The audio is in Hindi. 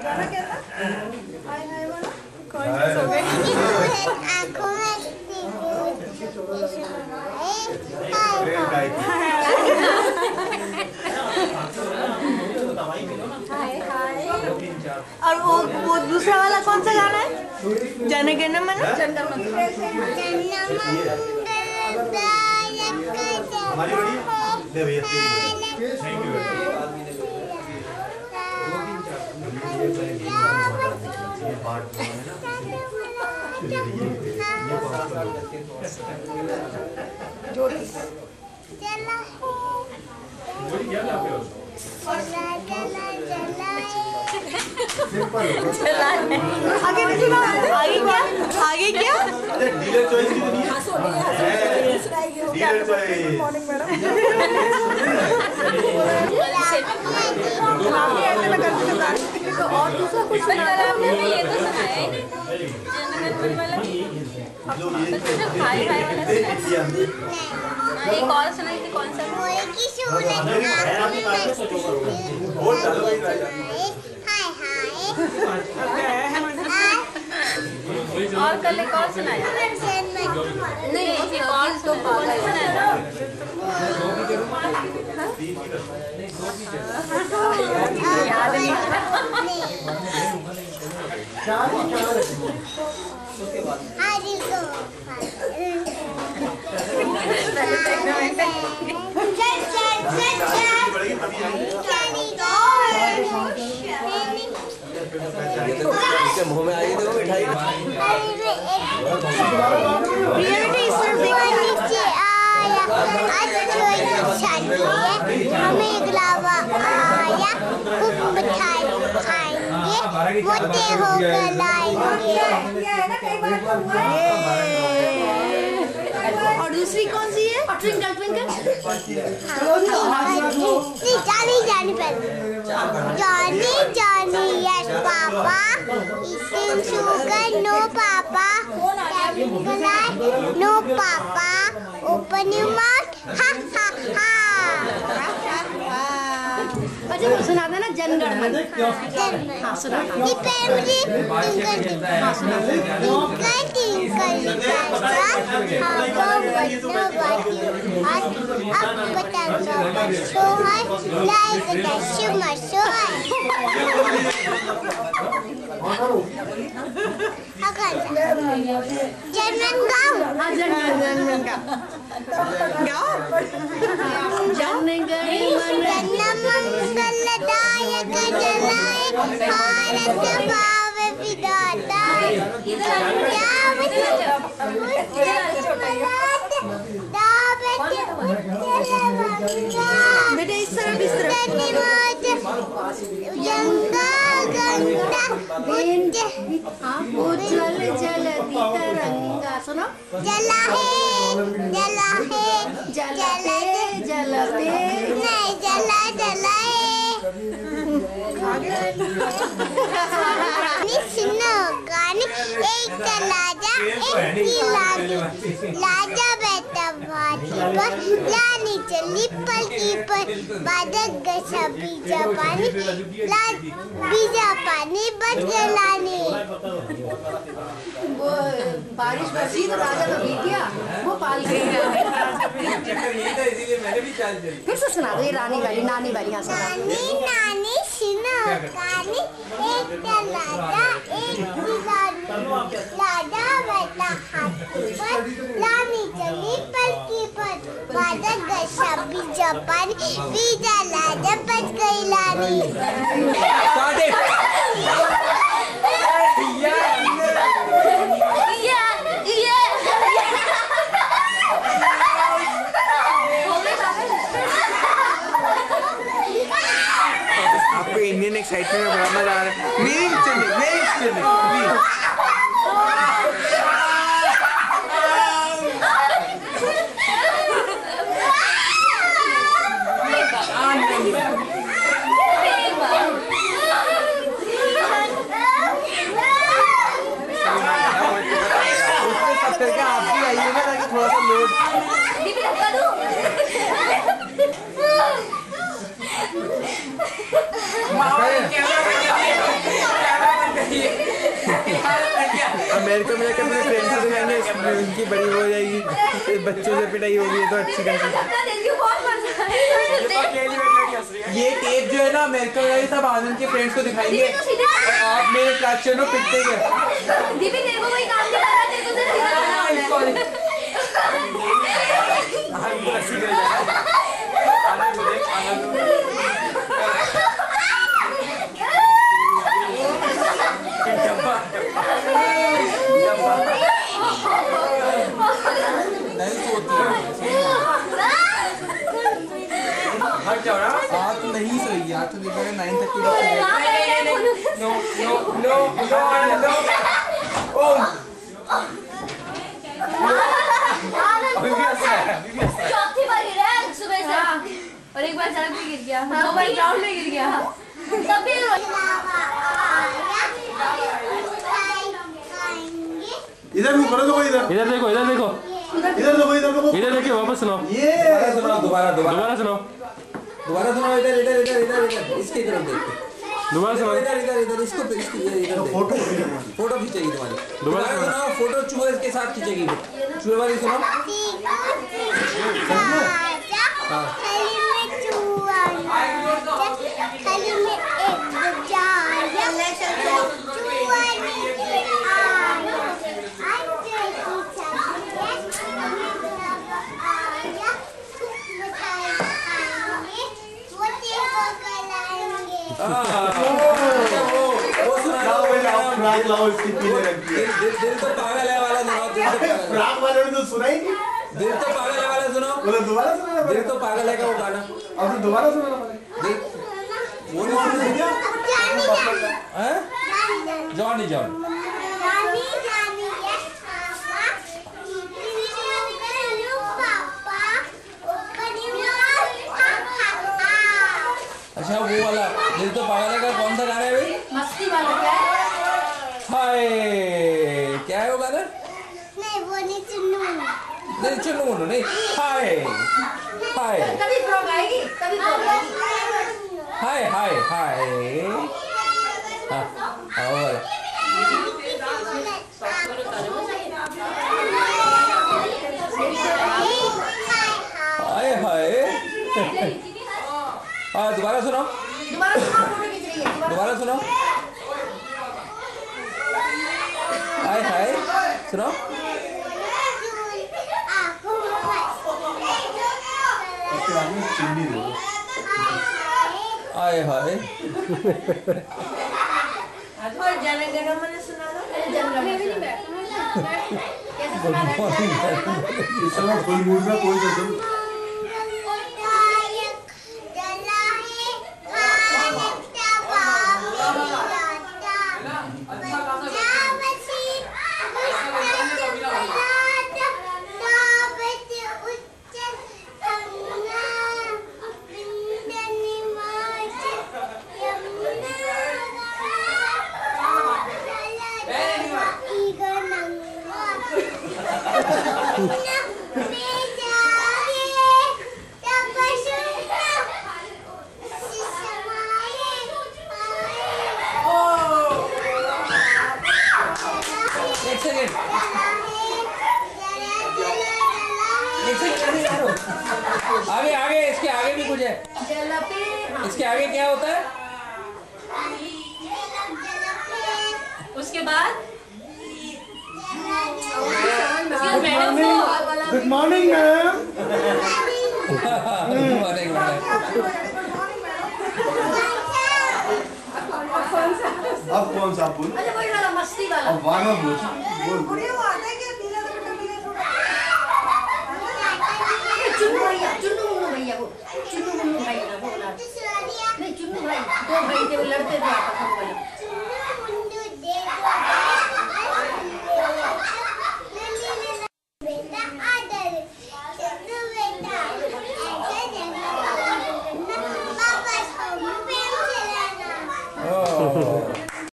गाना क्या था? हाय हाय वाला कौन सा सो गए? और वो दूसरा वाला कौन सा गाना है? जन गण मन आगे क्या? आगे क्या? डीलर चॉइस की नहीं डीलर चॉइस मॉर्निंग मैडम और दूसरा कुछ सुना ये तो सुनाया ही नहीं एक और सुनाई थी कौन सा और कल एक और सुनाया नहीं एक और तो सुनाया याद नहीं मुंह में आई देखो मिठाई हमें गुलाबा आया खूब मिठाई खाएंगे मोटे होकर लाएंगे। और दूसरी कौन सी है? ट्विंकल ट्विंकल जानी जानी पहले जानी Johny yes papa eating sugar no papa no papa open your mouth ha ha हा। अच्छा सुना देना जनगण मन। हाँ सुना जनगण गाओ। जनगण गाओ जनगण मंगलदायक जनाए भारत भाव विधाता बेटे इस तरफ गंगा गंगा उज्जवल जलती तरंगा सुनो जला है जलते जलते नहीं जला जलाए सुनो गाने एक लाजा एक लाजा बैठा भाटी पर लानी चली पलकी पर बादल गसा बीजा पानी बीजा पानी बच गया लानी। वो बारिश बरसी तो राजा तो भीग गया वो पाल गया। फिर से सुना दो ये रानी वाली नानी वाली। यहाँ से नानी नानी सुनो गाने एक लाजा एक लाजा बैठा हाथी पर लानी चली पलकी पर बादल गसा बीजा पानी बीजा लाजा बच गई लानी। आपको इंडियन एक्साइटमेंट में बड़ा मजा आ रहा है। नेक्स्ट चलिए आप भी आइए ना ताकि थोड़ा सा लोड माहौल मेरे को मिला कि अपने फ्रेंड से दिखाएंगे, उनकी बड़ी हो जाएगी, बच्चों से पिटाई होगी तो अच्छी करती। ये टेप जो है ना मेरे को लगा सब आनंद के फ्रेंड्स को दिखाएंगे और आप मेरे क्लास में पिटते आप नहीं सोई, आप तो देखा 9:30 नो नो नो नो चौथी बार गिरा है सुबह से और एक बार सड़क पे गिर गया, 2 बार ग्राउंड में गिर गया। तभी इधर मुंह करो, तो इधर इधर देखो, इधर देखो, इधर देखो, इधर देखो, इधर देखिए, वापस सुनाओ, ये सुनाओ, दोबारा दोबारा सुनाओ, दोबारा सुनाओ, इधर इधर इधर इधर इधर इसकी तरफ देखो, दोबारा सुनाओ, इधर इधर इधर इसको इधर फोटो खींचेगी तुम्हारी, दोबारा सुनाओ, फोटो चूहे के साथ खींचेगी, चूहे वाली सुनाओ। दिल तो पागल है वाला सुनाओ, फ्राक वाले ने तो सुना ही नहीं। दिल तो पागल है वाला सुनाओ, बोलो दोबारा सुनाना दिल तो पागल है का वो गाना, अब तो दोबारा सुनाना पड़ेगा। वो नहीं जॉनी जॉन अच्छा वो वाला दिल तो पागल है का कौन सा गाना है भाई? मस्ती वाला क्या है? हाय क्या है वो गाना? नहीं वो नहीं चुन्नू, नहीं चुन्नू मुन्नू नहीं, हाय हाय कभी फ्रॉक आएगी, कभी फ्रॉक आएगी। हाय हाय हाय हाँ हाँ वो वाला हाय हाय हाँ दोबारा सुनाओ, दोबारा सुनाओ, फोटो खींच रही है, दोबारा सुनाओ, हाय हाय सुनाओ, चिन्नी दो हाय हाय और जनगणमन सुना दो, जनगणमन कैसे सुना रहे हैं? इस समय फुल मूड में कोई तो आगे आगे इसके आगे भी कुछ है, इसके आगे क्या होता है? उसके बाद गुड मॉर्निंग मैम। अब कौन सा बोल? अरे वही वाला मस्ती वाला। अब वाला बोल। चुन्नू भैया, चुन्नू भैया वो, चुन्नू भैया वो नहीं, चुन्नू भाई, 2 भाई थे वो लड़ते थे।